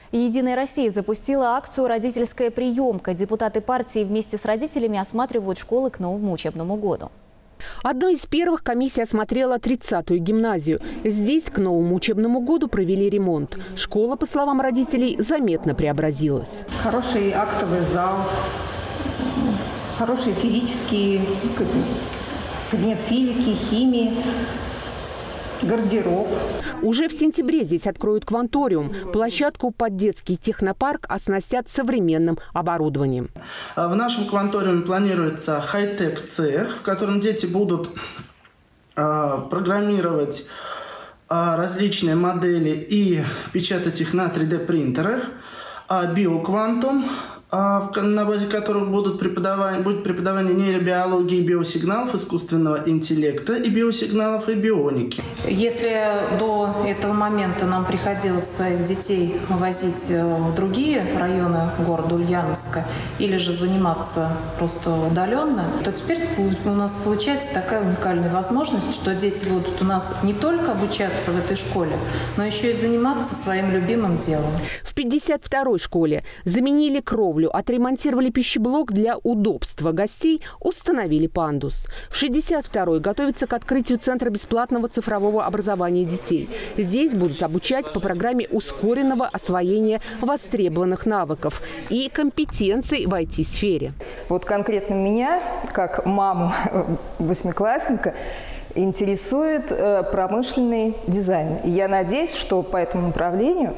«Единая Россия» запустила акцию «Родительская приемка». Депутаты партии вместе с родителями осматривают школы к новому учебному году. Одной из первых комиссия осмотрела 30-ю гимназию. Здесь к новому учебному году провели ремонт. Школа, по словам родителей, заметно преобразилась. Хороший актовый зал, хороший физический кабинет физики, химии, гардероб. Уже в сентябре здесь откроют кванториум. Площадку под детский технопарк оснастят современным оборудованием. В нашем кванториуме планируется хай-тек цех, в котором дети будут программировать различные модели и печатать их на 3D принтерах. Биоквантум, на базе которых будет преподавание нейробиологии, биосигналов, искусственного интеллекта и биосигналов и бионики. Если до этого момента нам приходилось своих детей возить в другие районы города Ульяновска или же заниматься просто удаленно, то теперь у нас получается такая уникальная возможность, что дети будут у нас не только обучаться в этой школе, но еще и заниматься своим любимым делом. В 52-й школе заменили кровлю, отремонтировали пищеблок для удобства гостей, установили пандус. В 62-й готовится к открытию Центра бесплатного цифрового образования детей. Здесь будут обучать по программе ускоренного освоения востребованных навыков и компетенций в IT-сфере. Вот конкретно меня, как маму восьмиклассника, интересует промышленный дизайн. И я надеюсь, что по этому направлению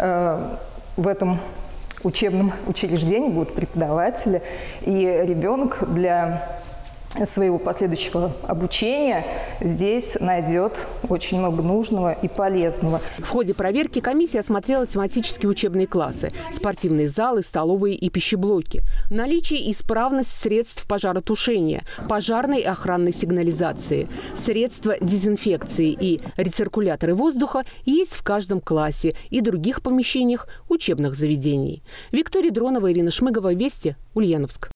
в этом учебном учреждении будут преподаватели, и ребенок для своего последующего обучения здесь найдет очень много нужного и полезного. В ходе проверки комиссия осмотрела тематические учебные классы, спортивные залы, столовые и пищеблоки. Наличие и исправность средств пожаротушения, пожарной и охранной сигнализации, средства дезинфекции и рециркуляторы воздуха есть в каждом классе и других помещениях учебных заведений. Виктория Дронова, Ирина Шмыгова, Вести, Ульяновск.